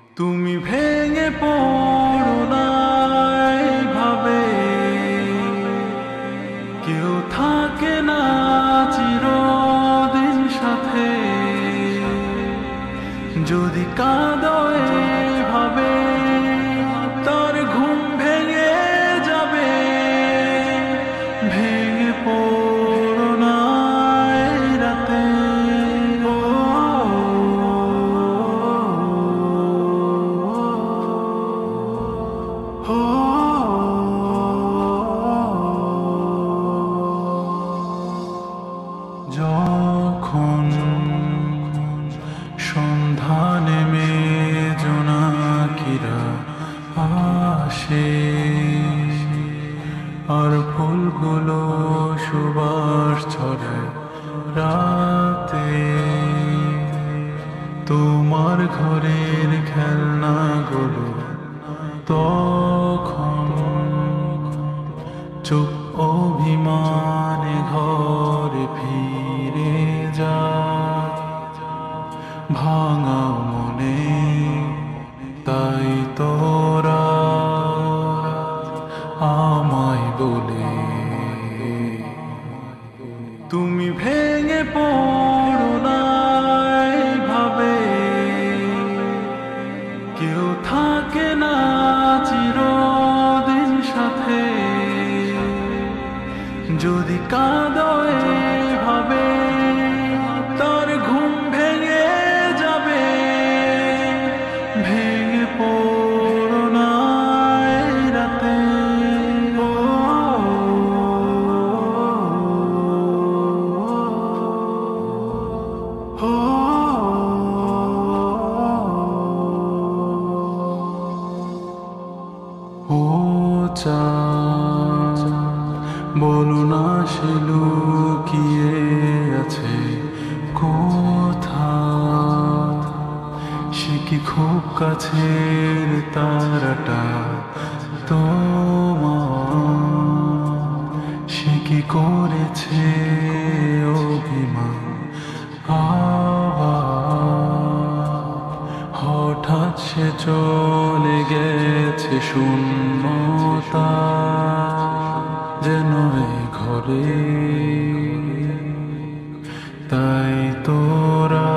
তুমি ভেঙে পড়ো না এইভাবে, কেউ থাকে না চিরদিন সাথে। যদি কাঁদো এভাবে তার ঘুম ভেঙে যাবে। ভেঙে পড়ো না এই রাতে। যখন সন্ধ্যা নেমে জোনাকিরা আসে, আর ফুলগুলো সুবাস ছড়ায় রাতে, তোমার ঘরের খেলনাগুলো তখন চুপ অভিমানে ঘরে ফিরে যায়। ভাঙা মনে তাই তোরা আমায় বলে, তুমি ভেঙে পড়ো না এইভাবে, কেউ থাকে না চিরদিন সাথে। যদি কাঁদো এভাবে তার ঘুম ভেঙে যাবে। ভেঙে পড়ো না এই রাতে। ও চাঁদ, বলো না সে লুকিয়ে আছে কোথায়। সে কি খুব কাছের তারাটা তোমার? সে কি করেছে অভিমান আবার? হঠাৎ সে চলে গেছে শূন্যতা যেন এই ঘরে। তাই তোরা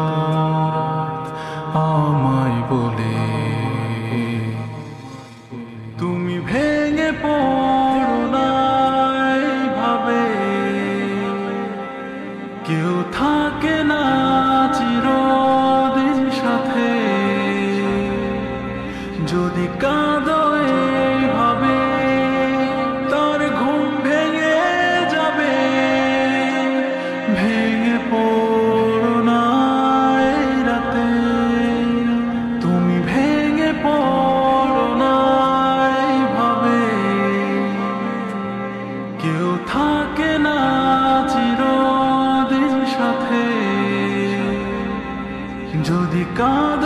আমায় বলে, তুমি ভেঙে পড়ো না এইভাবে, কেউ থাকে না চিরদিন সাথে। যদি কাঁদো এইভাবে তার ঘুম ভেঙে যাবে। ভেঙে পড়ো না এই রাতে। তুমি ভেঙে পড়ো না এইভাবে, কেউ থাকে না চিরদিন সাথে। যদি কাঁদো